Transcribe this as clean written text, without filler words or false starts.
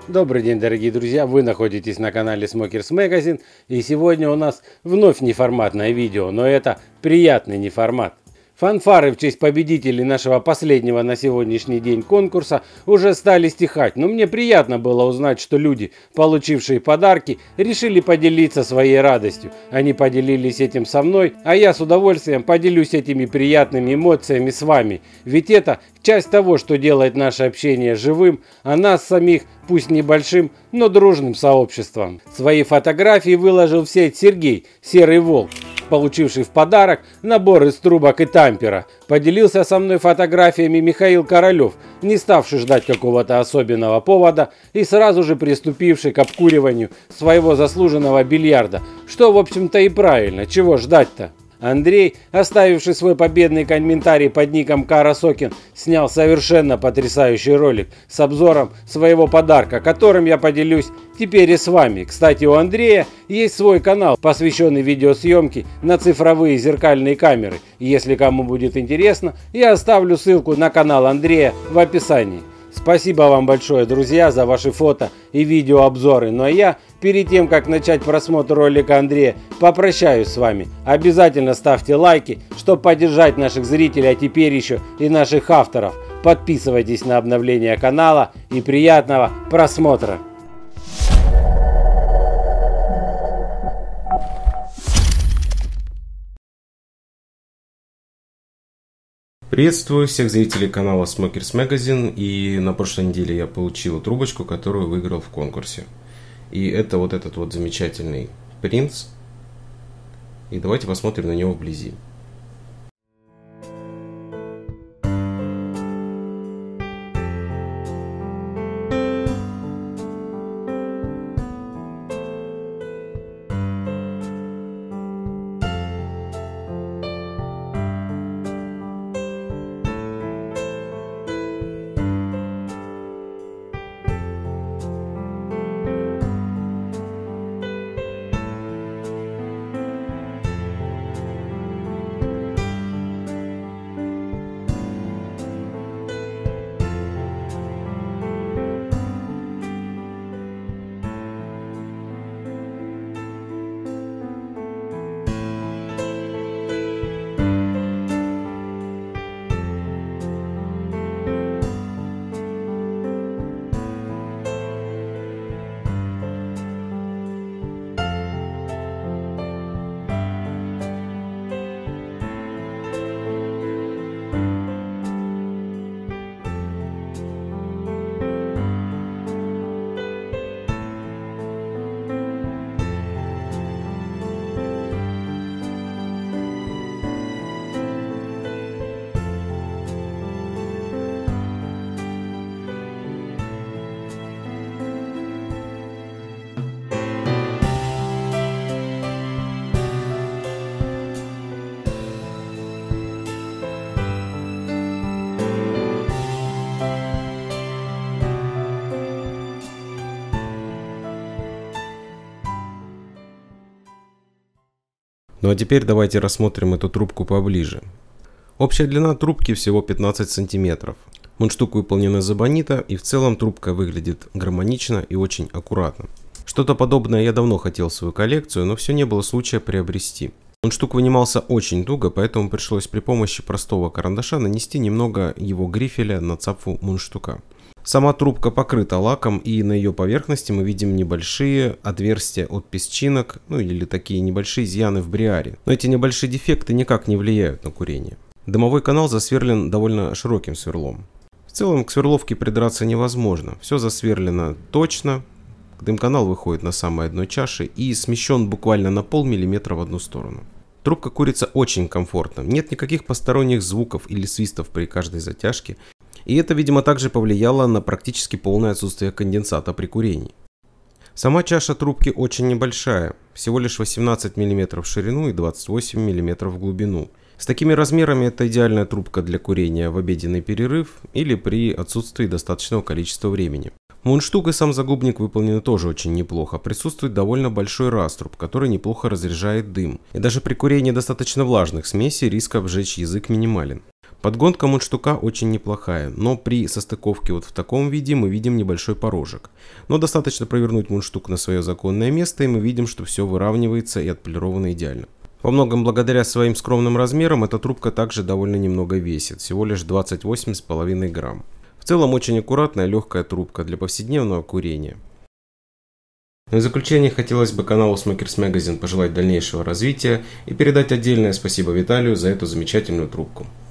Добрый день, дорогие друзья! Вы находитесь на канале Smokers Magazine, и сегодня у нас вновь неформатное видео, но это приятный неформат. Фанфары в честь победителей нашего последнего на сегодняшний день конкурса уже стали стихать, но мне приятно было узнать, что люди, получившие подарки, решили поделиться своей радостью. Они поделились этим со мной, а я с удовольствием поделюсь этими приятными эмоциями с вами. Ведь это часть того, что делает наше общение живым, а нас самих, пусть небольшим, но дружным сообществом. Свои фотографии выложил в сеть Сергей, Серый Волк, получивший в подарок набор из трубок и тампера. Поделился со мной фотографиями Михаил Королев, не ставший ждать какого-то особенного повода и сразу же приступивший к обкуриванию своего заслуженного бильярда. Что, в общем-то, и правильно, чего ждать-то? Андрей, оставивший свой победный комментарий под ником Кара Сокин, снял совершенно потрясающий ролик с обзором своего подарка, которым я поделюсь теперь и с вами. Кстати, у Андрея есть свой канал, посвященный видеосъемке на цифровые зеркальные камеры. И если кому будет интересно, я оставлю ссылку на канал Андрея в описании. Спасибо вам большое, друзья, за ваши фото и видеообзоры. Ну а я, перед тем, как начать просмотр ролика Андрея, попрощаюсь с вами. Обязательно ставьте лайки, чтобы поддержать наших зрителей, а теперь еще и наших авторов. Подписывайтесь на обновление канала и приятного просмотра. Приветствую всех зрителей канала Smokers Magazine, и на прошлой неделе я получил трубочку, которую выиграл в конкурсе. И это вот этот вот замечательный принц. И давайте посмотрим на него вблизи. Ну а теперь давайте рассмотрим эту трубку поближе. Общая длина трубки всего 15 сантиметров. Мундштук выполнен из эбонита, и в целом трубка выглядит гармонично и очень аккуратно. Что-то подобное я давно хотел в свою коллекцию, но все не было случая приобрести. Мундштук вынимался очень туго, поэтому пришлось при помощи простого карандаша нанести немного его грифеля на цапфу мундштука. Сама трубка покрыта лаком, и на ее поверхности мы видим небольшие отверстия от песчинок, ну или такие небольшие изъяны в бриаре. Но эти небольшие дефекты никак не влияют на курение. Дымовой канал засверлен довольно широким сверлом. В целом к сверловке придраться невозможно. Все засверлено точно. Дымканал выходит на самое дно чаши и смещен буквально на полмиллиметра в одну сторону. Трубка курится очень комфортно. Нет никаких посторонних звуков или свистов при каждой затяжке. И это, видимо, также повлияло на практически полное отсутствие конденсата при курении. Сама чаша трубки очень небольшая, всего лишь 18 мм в ширину и 28 мм в глубину. С такими размерами это идеальная трубка для курения в обеденный перерыв или при отсутствии достаточного количества времени. Мундштук и сам загубник выполнены тоже очень неплохо. Присутствует довольно большой раструб, который неплохо разряжает дым. И даже при курении достаточно влажных смесей риск обжечь язык минимален. Подгонка мундштука очень неплохая, но при состыковке вот в таком виде мы видим небольшой порожек. Но достаточно провернуть мундштук на свое законное место, и мы видим, что все выравнивается и отполировано идеально. Во многом благодаря своим скромным размерам эта трубка также довольно немного весит, всего лишь 28,5 грамм. В целом очень аккуратная, легкая трубка для повседневного курения. В заключение хотелось бы каналу Smokers Magazine пожелать дальнейшего развития и передать отдельное спасибо Виталию за эту замечательную трубку.